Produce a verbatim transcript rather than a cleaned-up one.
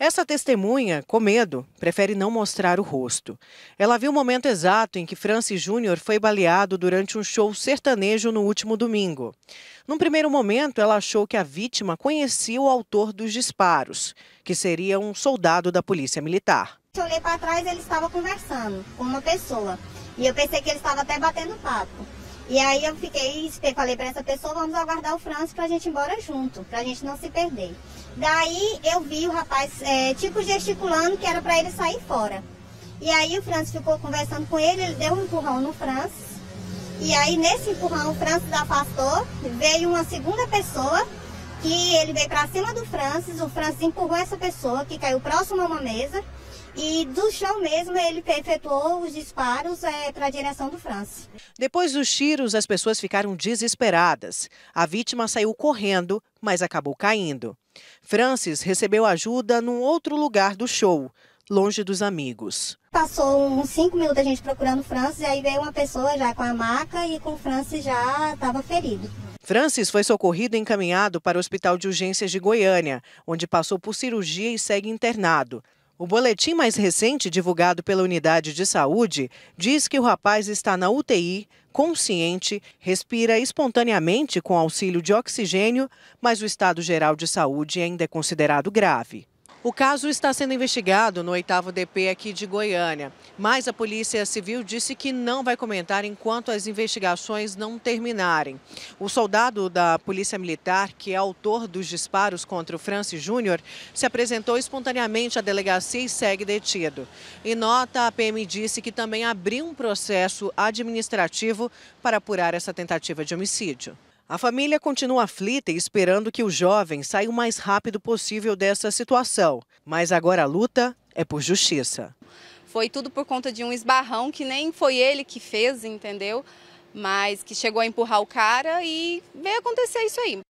Essa testemunha, com medo, prefere não mostrar o rosto. Ela viu o momento exato em que Francis Júnior foi baleado durante um show sertanejo no último domingo. Num primeiro momento, ela achou que a vítima conhecia o autor dos disparos, que seria um soldado da Polícia Militar. Eu olhei para trás e ele estava conversando com uma pessoa. E eu pensei que ele estava até batendo papo. E aí eu fiquei, falei para essa pessoa, vamos aguardar o Francis para a gente ir embora junto, para a gente não se perder. Daí eu vi o rapaz, é, tipo, gesticulando que era para ele sair fora. E aí o Francis ficou conversando com ele, ele deu um empurrão no Francis. E aí nesse empurrão o Francis afastou, veio uma segunda pessoa, que ele veio para cima do Francis, o Francis empurrou essa pessoa, que caiu próximo a uma mesa. E do chão mesmo ele efetuou os disparos é, para a direção do Francis. Depois dos tiros, as pessoas ficaram desesperadas. A vítima saiu correndo, mas acabou caindo. Francis recebeu ajuda num outro lugar do show, longe dos amigos. Passou uns cinco minutos a gente procurando o Francis, e aí veio uma pessoa já com a maca e com o Francis já estava ferido. Francis foi socorrido e encaminhado para o Hospital de Urgências de Goiânia, onde passou por cirurgia e segue internado. O boletim mais recente, divulgado pela unidade de saúde, diz que o rapaz está na U T I, consciente, respira espontaneamente com auxílio de oxigênio, mas o estado geral de saúde ainda é considerado grave. O caso está sendo investigado no oitavo D P aqui de Goiânia, mas a Polícia Civil disse que não vai comentar enquanto as investigações não terminarem. O soldado da Polícia Militar, que é autor dos disparos contra o Francis Júnior, se apresentou espontaneamente à delegacia e segue detido. Em nota, a P M disse que também abriu um processo administrativo para apurar essa tentativa de homicídio. A família continua aflita e esperando que o jovem saia o mais rápido possível dessa situação. Mas agora a luta é por justiça. Foi tudo por conta de um esbarrão que nem foi ele que fez, entendeu? Mas que chegou a empurrar o cara e veio acontecer isso aí.